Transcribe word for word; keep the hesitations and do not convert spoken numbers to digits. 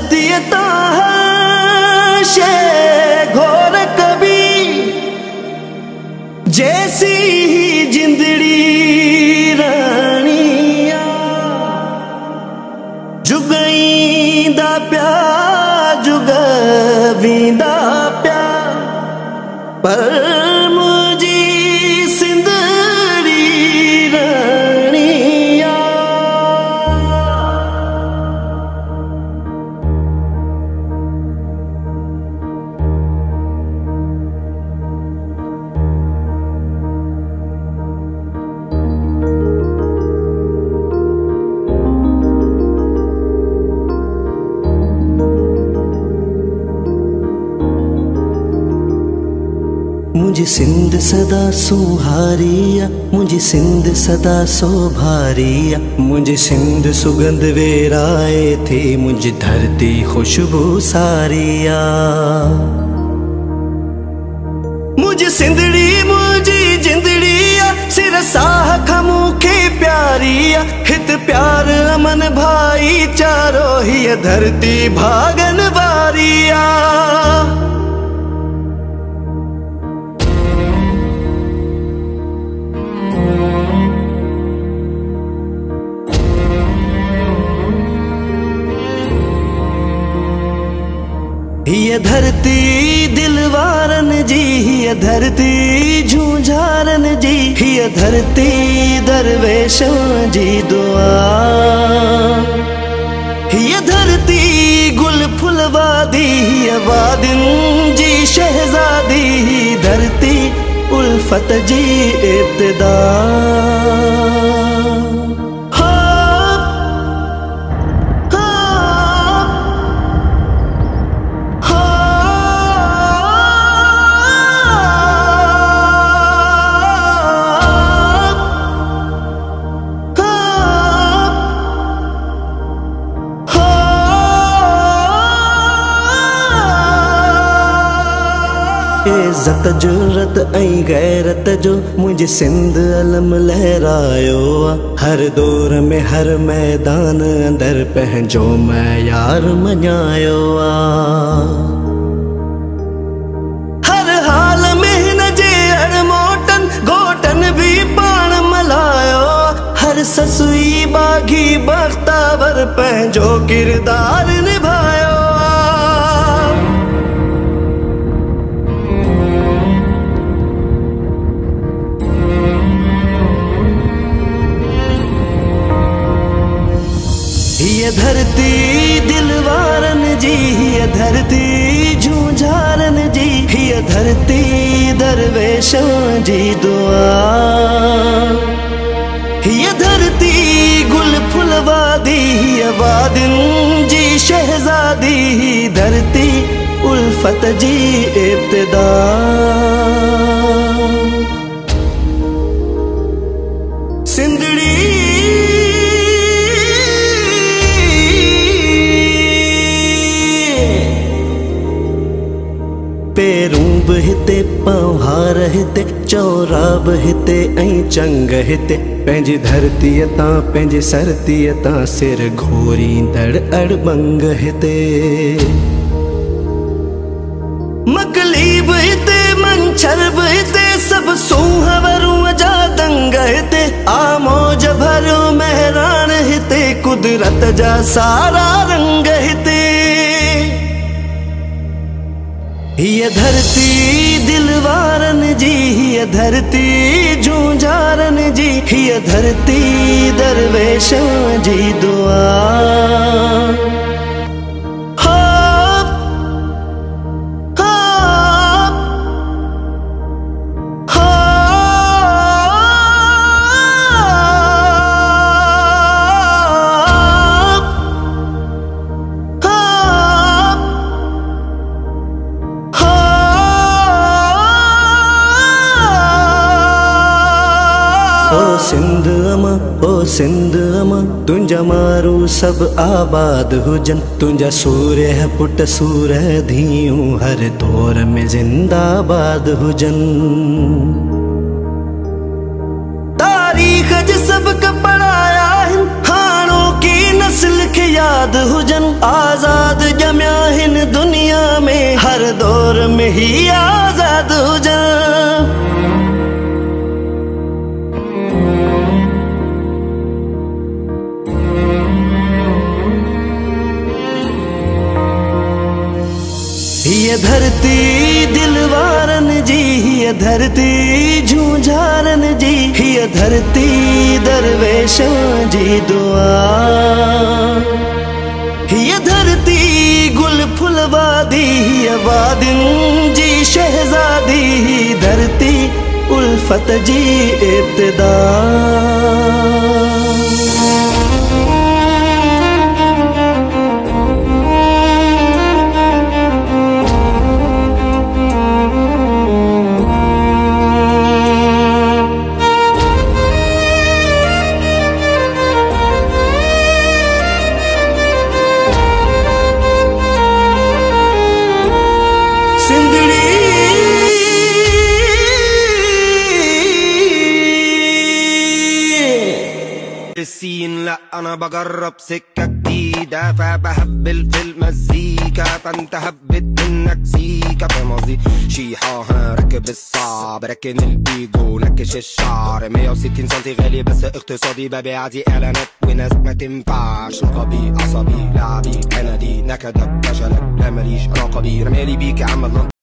धरती ताशे घोर कभी जैसी ही जिंदड़ी रानिया जुगईंदा प्या जुगवींदा प्या पर मुझी सिंदड़ी रानिया। मुझी सिंध सदा सुहारिया मुझी सिंध सदा सोभारिया मुझी सिंध सुगंध वेराए थी मुझी धरती खुशबू सारिया। मुझी सिंधड़ी मुझी जिंदड़िया सिर साह खमुखे प्यारिया हित प्यार अमन भाई चारो ही धरती भागन वारिया। ये धरती दिलवारन जी ये धरती झूझारन जी ये धरती दरवेशों जी दुआ ये धरती गुल फुलवादी ये वादिन जी शहजादी धरती उल्फत जी इब्तिदा। इज्जत जुर्रत ऐं गैरत जो मुझे सिंध अलम लहरायो हर दौर में हर मैदान अंदर पंहिंजो मैं यार मञायो हर हाल में हिन जे अड़मोटन घोटन भी पाण मल्हायो हर ससुई बागी बख्तावर पंहिंजो किरदार निभायो। ये धरती दिलवारन जी ये धरती झूझारन जी ये धरती दरवेशों जी दुआ ये धरती गुल फुलवादी ये वादिन जी शहजादी धरती उल्फत जी इब्तिदा। सिंधड़ी पेरूं बि हिते पहाड़ हिते चौराब हिते ऐं चंग हिते पंहिंजी धरतीअ तां पंहिंजी सरतीअ तां सिर घोरींदड़ अड़बंग हिते मकली बि हिते मंछर बि हिते सभु सूंहवरूं जा दंग हिते आमोज भरियो महराण हिते कुदरत जा सारा रंग हिते। ये धरती दिलवारन जी ये धरती झूझारन जी ये धरती दरवेशों जी दुआ ओ सिंध अमा ओ सिंध अमा तुंजा मारू सब आबाद हुजन तुंजा सूर्य पुट सूरह धियूं हर दौर में जिंदाबाद हुजन। तारीख़ ज सबक पढ़ाया हाणो की नस्ल के याद हुजन आजाद जमिया हिन दुनिया में हर दौर में ही आजाद हुजन। ये धरती दिलवारन जी, ये धरती झूझारन जी, ये धरती दरवेशों जी दुआ। ये धरती गुल फुलवादी, ये वादिन जी शहजादी, धरती उल्फत जी इब्तिदा। السين لا انا بجرب سكة جديدة فبهبل في المزيكا فانت هبت منك سيكا فاهم قصدي. شيحة راكب الصعب راكن البيجو نكش الشعر مية وستين سنتي غالي بس اقتصادي ببيع دي اعلانات وناس ما تنفعش. نقبي عصبي لعبي انا دي نكدك فشلك لا ماليش علاقة بيه رمالي بيك يا عم.